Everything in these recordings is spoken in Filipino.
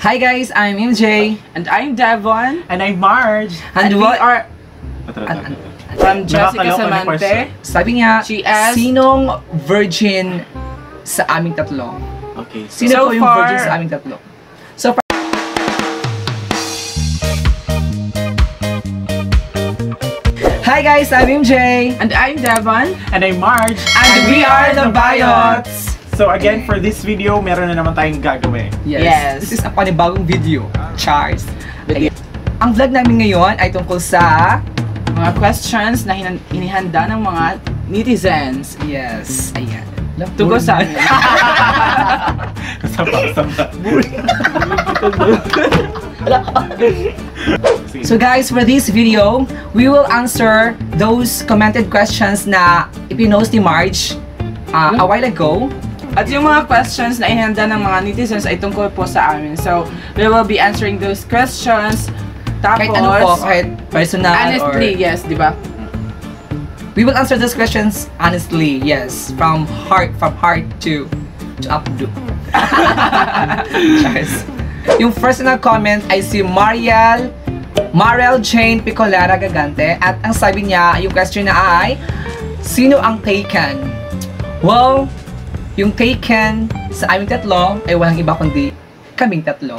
Hi guys, I'm MJ. And I'm Devon. And I'm Marge. And we are from Jessica Nakakaloka na Samante. Sabi niya, She asked, sinong virgin sa aming tatlo? Okay. Sino So po yung far- virgin sa aming tatlo? So far, hi guys, I'm MJ. and I'm Devon. And I'm Marge. And we are the Bayots. So again, for this video, meron na naman tayong gagawin. Yes. This is a panibagong video. Charles. Video. Ang vlog namin ngayon ay tungkol sa... Mga questions na inihanda ng mga netizens. Yes. Ayan. Tungkol sa amin. Saba. So guys, for this video, we will answer those commented questions na ipinost ni Marge a while ago. At yung mga questions na inihanda ng mga netizens ay tungkol po sa amin. So, we will be answering those questions. Tapos, Kahit ano po, kahit personal honestly, or... yes, di ba? We will answer those questions honestly, yes. From heart to updo. Cheers. Yung first na comment ay si Marel Jane Picolara Gagante. At ang sabi niya, yung question na ay, sino ang taken? Well, yung taken sa aming tatlo ay walang iba kundi kaming tatlo.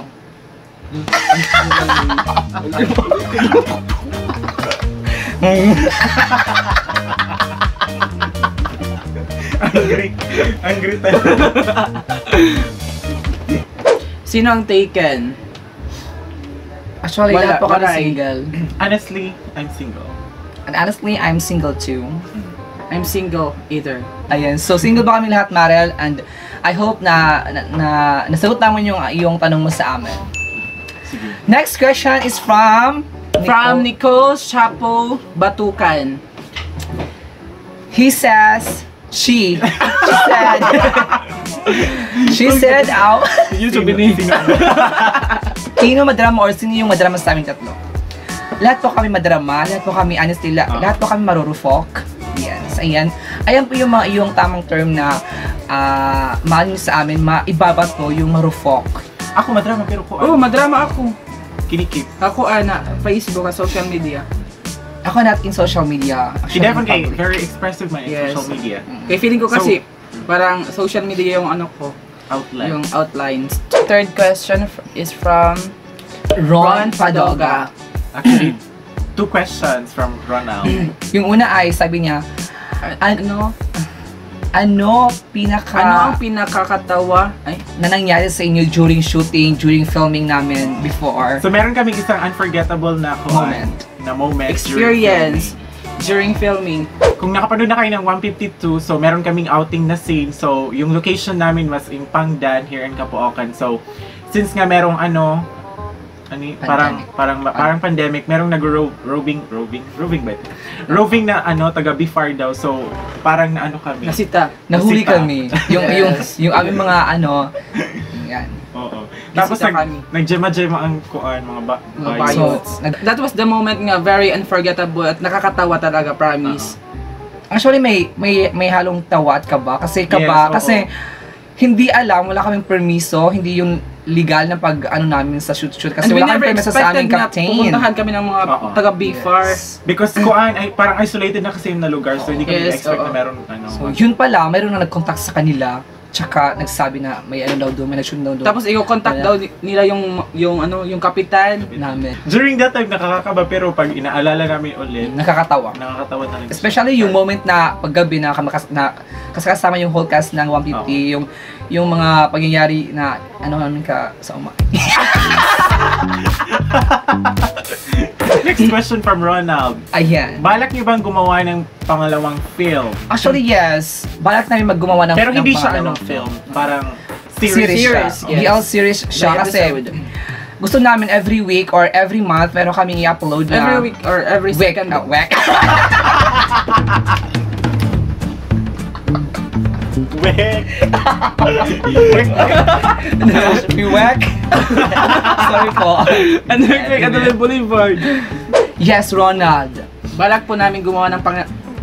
Angry talaga. Sino ang taken? Actually, Wala, lahat po kami wala eh. single. Honestly, I'm single. And honestly, I'm single too. I'm single either. Ayan, so single ba kami lahat, Marel? And I hope na nasagot naman yung tanong mo sa amin. Sige. Next question is from Nicole Chapo Batukan. He says, she said, Yun sabihin. sino madrama or sino yung madrama sa aming tatlo? Lahat po kami madrama, lahat po kami honestly, lahat po kami marurufok. Yes, ayan. Ayan po yung tamang term na mahal nyo sa amin, maibabato yung marufok. Ako madrama pero ko Oh, madrama ako. kinikip. Ako, Facebook at social media. Ako not in social media. Si Actually, Devon in kay public. very expressive man in Yes. social media. Kaya feeling ko kasi, parang social media yung ano ko, Outlet. yung outlines. Third question is from Ron Padoga. Actually, 2 questions from Ronald. Yung una ay, sabi niya, ano Ano ang ang pinakakatawa? Ay, na nangyari sa inyo during shooting, during filming namin before? So meron kaming isang unforgettable na moment experience during filming. Kung nakapanood na kayo ng 152, so meron kaming outing na scene. So yung location namin was in Pangdan here in Caloocan. So since nga merong parang pandemic, merong roving ba ito? Roving na taga Bifar daw. So parang kami. Nasita. Nahuli Nasita. kami. Yes. yung aming mga yan. Oo. Tapos kami. nag-jema-jema ang mga Mga bayots. bayots. That was the moment nga very unforgettable at nakakatawa talaga, promise. Actually, may halong tawa at kaba. Kasi Yes, kasi hindi alam, wala kaming permiso, hindi yung legal na namin sa shoot. Kasi And we wala never kaming permiso sa aming expected na captain. pupuntahan kami ng mga Oo. taga Bifar. Yes. Because ay parang isolated na kasi yung na lugar. So hindi kami Yes, expect oo. na meron So, yun pala, mayroon na nag-contact sa kanila. Tsaka nagsabi na may daw doon, may nag-shoot daw doon. Tapos i-contact daw nila yung kapitan. namin. During that time, nakakakaba pero pag inaalala namin ulit, Nakakatawa. nakakatawa na rin. Especially yung moment na paggabi na kasama yung whole cast ng 150, yung mga pangyayari na namin ka sa uma. Next question from Ronald. Ayan. Balak niyo bang gumawa ng pangalawang film? Actually, yes. Balak namin maggumawa ng Pero hindi ng siya pangalawang film. Parang series siya. Series, yes. BL series siya By kasi episode. gusto namin every week or every month meron kaming i-upload na Every week or every week. second. Week. Week. Sorry po. Boulevard. Yes, Ronald. Balak po namin gumawa ng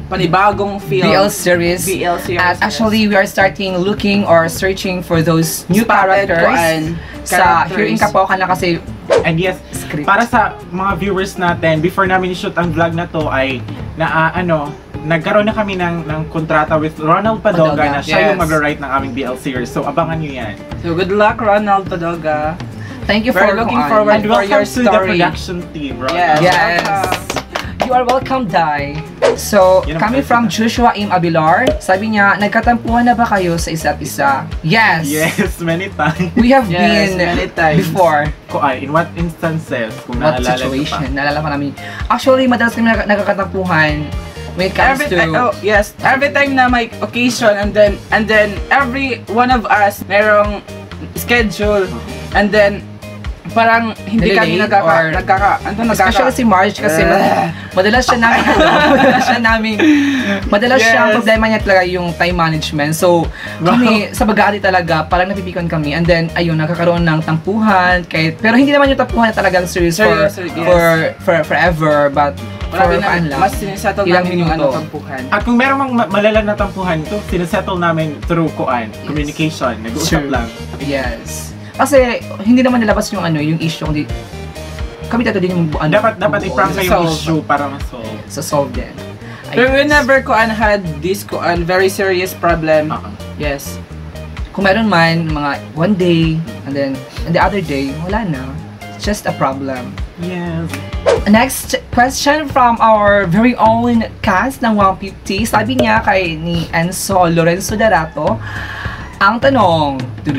panibagong film. BL series. BL series. At actually, we are starting looking or searching for those new Spotted characters sa Here in Kapokan na kasi And yes, script. para sa mga viewers natin, before namin i-shoot ang vlog na to ay nagkaroon na kami ng kontrata with Ronald Padoga Padoga, na siya yung yes. mag-write ng aming BL series. So abangan nyo yan. So good luck, Ronald Padoga. Thank you We're for looking kung forward And for your welcome to the story. production team, Ronald. Yes. Yes. You are welcome, Dai. So, Yun ang coming pwede from na. Joshua M. Abilar, sabi niya, nagkatampuhan na ba kayo sa isa't isa? Yes. Yes, many times. We have Yes, been many times. before. In what instances? Kung What naalala situation? nyo pa. Naalala pa namin. Actually, madalas kami nagkakatampuhan when it comes to... Every time na may occasion and then every one of us merong schedule and then parang hindi kami Nalilate or- Especially si Marge kasi madalas siya namin madalas Yes. siya ang problema niya talaga yung time management. So kami sa Bagati talaga parang napipikon kami and then ayun nagkakaroon ng tampuhan pero hindi naman yung tampuhan na talagang serious Serious, yes. for forever but for fun lang. Mas sinisettle Ilang namin yung minuto. tampuhan. At kung meron mang malala na tampuhan, to sinasettle namin through communication. Nag-uusap True. lang. Yes. Kasi hindi naman nilabas yung yung issue kundi kami tatlo din yung Dapat i-prank na yung solve. issue para ma-solve. sa solve din. Pero whenever had this very serious problem, yes. Kung meron man, mga one day, and then the other day, wala na. It's just a problem. Yes. Next question from our very own cast ng 150. Sabi niya kay ni Enzo Lorenzo Darato, ang tanong,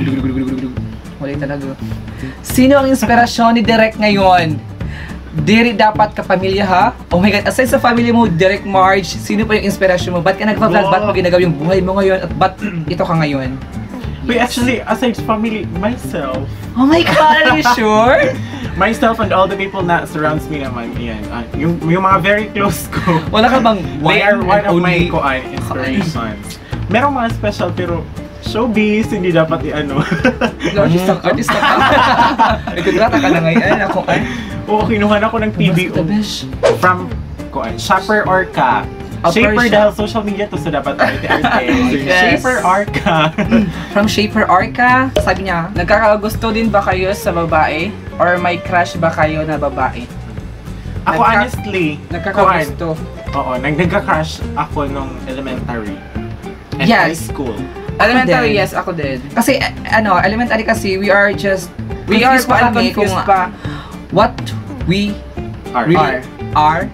wala talaga. Sino ang inspirasyon ni Direk ngayon? Diri dapat kapamilya ha? Oh my God, aside sa family mo, Direk Marge, sino pa yung inspirasyon mo? Ba't ka nagpa-vlog? Ba't mo ginagawa yung buhay mo ngayon? At ba't ito ka ngayon? Wait, actually, aside family, myself. Oh my God, are you sure? Myself and all the people na surrounds me naman, yan. Yung mga very close ko. Wala ka bang They are one and of my only- inspirations. Merong mga special pero showbiz, hindi dapat Artista ka. Nagkagrata ka na ngayon. Ako ay. Oo, kinuha na ko ng TBO. From Shopper Orca. Shaper dahil social media to so dapat arte-arte. Yes. Shaper Orca. From Shaper Orca, sabi niya, Nagkakagusto din ba kayo sa babae? Or may crush ba kayo na babae? Ako honestly, Nagkakagusto. Oo, nagka-crush ako nung elementary. And Yes. high school. Elementary, din. yes, ako din. kasi elementary kasi we are just We are confused pa kami confused kung pa. what we Are. really are.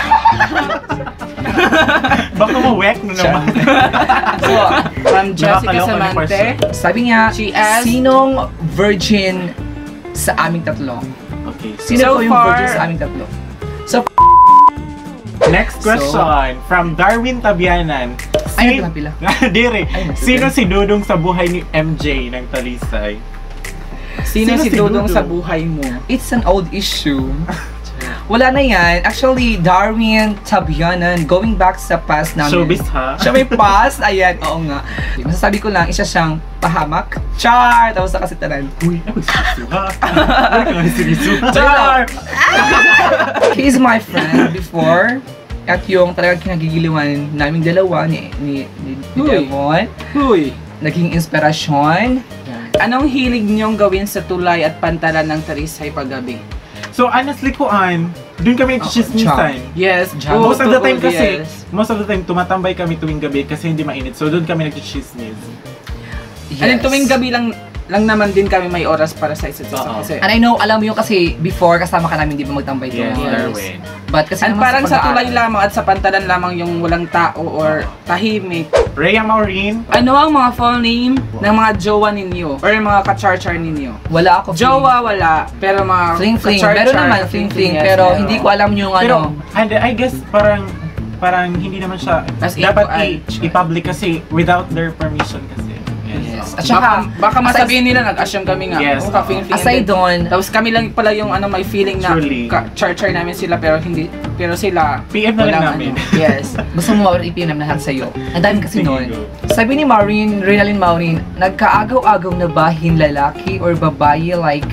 Baka ma-wek na naman. So, from Jessica Nakakaloka na Samante, Sabi niya, She asked- sinong virgin sa aming tatlo? Okay. Sino So po yung far- virgin sa aming tatlo? So, Next question from Darwin Tabianan. ay, nagpila. Dire. Ay, nagpila. Sino si Dudong sa buhay ni MJ ng Talisay? sino si si Dudong Dudong? sa buhay mo? It's an old issue. Wala na yan. Actually, Darwin Tabianan, going back sa past namin. Showbiz ha? Siya may past. Ayan, oo nga. Masasabi ko lang, isa siyang pahamak. Char! Tapos sa kasitanan. Uy, ay magsisisu ha? Ay, magsisisu. Char! He is my friend before. At yung talagang kinagigiliwan naming dalawa ni Uy. Devon. Huy! Naging inspirasyon. Anong hilig niyong gawin sa tulay at pantalan ng Talisay paggabi? So honestly kuan, dun kami nagchismisan. Yes, Jam. Most of the time totoo, kasi, yes. most of the time tumatambay kami tuwing gabi kasi hindi mainit. So doon kami nagchichismis. And then tuwing gabi lang naman din kami may oras para sa isa't isa Oo. kasi. And I know, alam mo yung kasi before kasama ka namin, di ba magtambay Yes, doon? Darwin. But kasi And naman parang sa tulay pag-aaral- lamang at sa pantalan lamang yung walang tao or tahimik. Rhea Maureen, Ano ang mga full name ng mga jowa ninyo? Or yung mga ka-char-char ninyo? Wala ako. Jowa wala, pero mga Fling-fling. ka-char-char, Meron naman fling-fling. yes, Pero meron. hindi ko alam yung pero ano. and I guess parang hindi naman siya As in, dapat kuan. i-public kasi without their permission kasi. Yes. At Yes. saka, Baka masabihin nila nag-assume kami nga. Yes, Oh, ka-fling-fling. aside doon, Tapos kami lang pala yung may feeling na Truly. char-char namin sila pero hindi, pero sila PM na lang walang namin. yes, gusto mo ipinam lahat sa'yo. Ang dami kasi Sige, noon. go. Sabi ni Maureen, Rinalyn Maureen, nagkaagaw-agaw na ba lalaki or babae like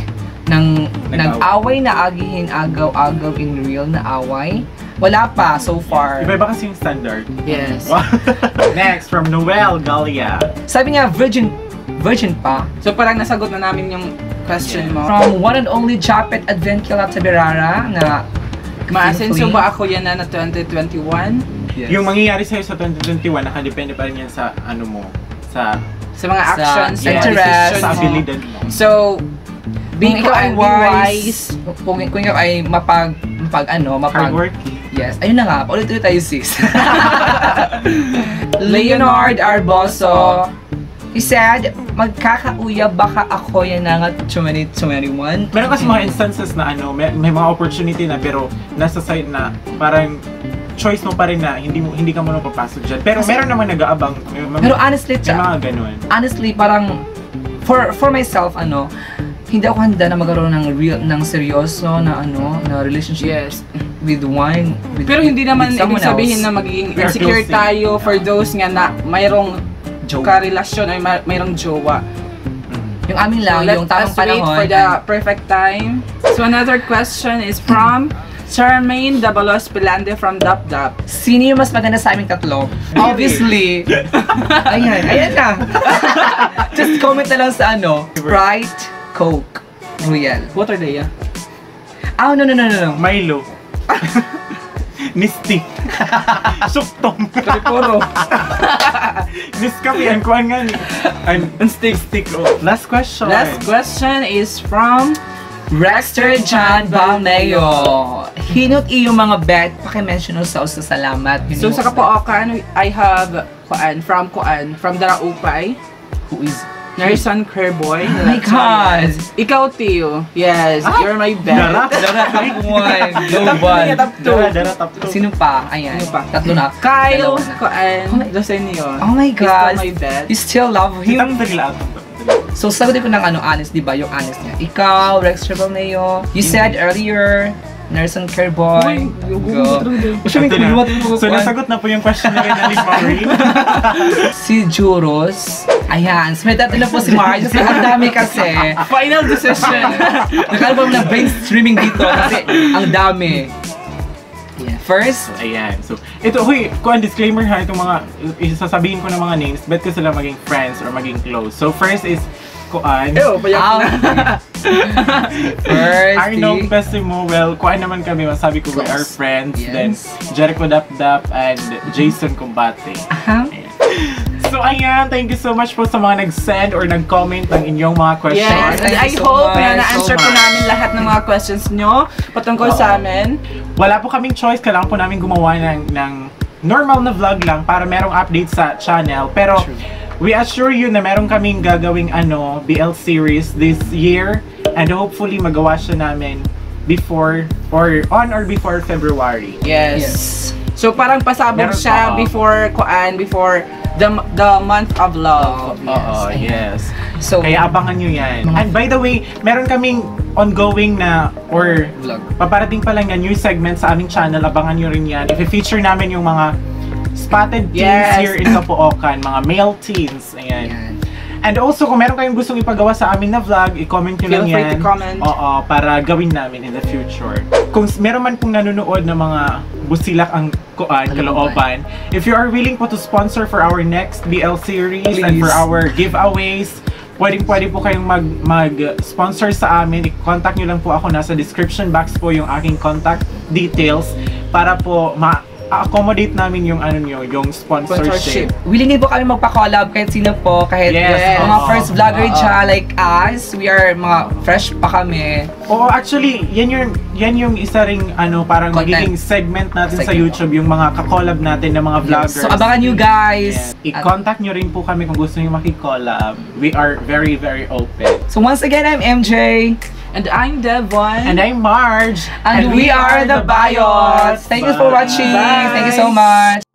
nag-away na agihin agaw-agaw in real na away? Wala pa so far. Iba kasi yung standard. Yes. Next, from Noel Galia. Sabi nga, virgin pa. So parang nasagot na namin yung question mo. From one and only Japet Advencula Tabirara na Maasenso ba ako yan na 2021? Yes. Yung mangyayari sa'yo sa 2021, nakadepende pa rin yan sa ano mo, sa Mga actions, sa mga interest, decisions sa mo. abilidad mo. So, kung be ikaw ay wise. kung ikaw ay mapag Hardworking. yes, ayun na nga, ulit-ulit tayo sis. Leonard Arboso, he said, magkakauya baka ako yan na nga 2021. Meron kasi mga instances na ano, may mga opportunity na pero nasa side na parang choice mo pa rin na hindi ka muna papasok dyan. Pero meron naman nag-aabang. Pero honestly, may mga ganun. honestly, parang for myself, hindi ako handa na magkaroon ng seryoso na na relationship Yes. with one. Pero hindi naman with ibig someone sabihin else. na magiging We are insecure closing. tayo for those nga na mayroong Jowa. karelasyon ay mayroong jowa. Yung amin lang, Let yung tamang us wait panahon. for the perfect time. So another question is from Charmaine Dabalos Pilande from Dap. Sino yung mas maganda sa aming tatlo? Obviously. ayan na. Just comment na lang sa Sprite, Coke, Royal. What are they? No. Milo. Nisti. Suktong. Puro. Niskapi, ang kuhan nga ni. Stick. Oh. Last question. Last question is from Rexter John Balmeo. Hinot iyong mga bet, paki-mention sa salamat. So sa Kapookan, I have from Daraupay, Who is? Nerson Kerboy. Oh my God! Ikaw, Tio. Yes, you're my bet. Dara. Top 1, global. Top two. Dara, top 2. Sino pa? Ayan. Sino pa? Tatlo na. Kyle, Dalawa na. Dosenio. Oh my God. He's still my bet. You still love him? Itang dali. So, sagutin ko ng honest, di ba? Yung honest niya. Ikaw, Rex Trebalneo. You said earlier, Nerson Kerboy. Go. So, nasagot na po yung question na rin ni Marie. Si Juros. Ayan. So, may tatlo na po si Marge. Kasi ang dami kasi. Final decision. Nag-album na brainstorming dito kasi ang dami. Yeah. First, Ayan. So, ito, kung disclaimer ha, itong mga, isasabihin ko ng mga names, bet ko sila maging friends or maging close. So, first is, Kuan. Ew, payak na. first, Arnold Pesimo, well, kuan naman kami, masabi ko we are Close. friends. Yes. Then, Jericho Dap and Jason Combate. Ayan. So, ayan, thank you so much po sa mga nag-send or nag-comment ng inyong mga questions. Yes, and Thank I you so hope much, na na-answer so po much. namin lahat ng mga questions nyo patungkol sa amin. Wala po kaming choice, kailangan po namin gumawa ng normal na vlog lang para merong update sa channel. Pero, we assure you na meron kaming gagawing BL series this year and hopefully magawa siya namin before or on or before February. Yes. So parang pasabog Meron siya pa, before the month of love. Oo, yes. So, Kaya abangan nyo yan. And by the way, meron kaming ongoing na or vlog. paparating pa lang na new segment sa aming channel. Abangan nyo rin yan. I-feature namin yung mga spotted teens Yes. here in Kapookan, mga male teens. Ayan. Ayan. And also, kung meron kayong gustong ipagawa sa amin na vlog, i-comment nyo Feel lang free yan. to comment. Oo, para gawin namin in the future. Kung meron man pong nanonood na mga busilak ang kalooban, if you are willing po to sponsor for our next BL series and for Please. our giveaways, pwede po kayong mag-sponsor sa amin. I-contact nyo lang po ako. Nasa description box po yung aking contact details para po accommodate namin yung yung sponsorship. willing din po kami magpa-collab kahit sino po, kahit Yes, mga oo. first vlogger dyan like us, we are mga fresh pa kami. Oo, actually, yan yung isa ring parang Content. magiging segment natin sa Segment. YouTube, yung mga ka-collab natin ng mga vloggers. So abangan nyo guys! Yeah. I-contact nyo rin po kami kung gusto nyo maki-collab. We are very, very open. So once again, I'm MJ. And I'm Devon. And I'm Marge. And we are the Bayots. Thank you for watching. Bye. Thank you so much.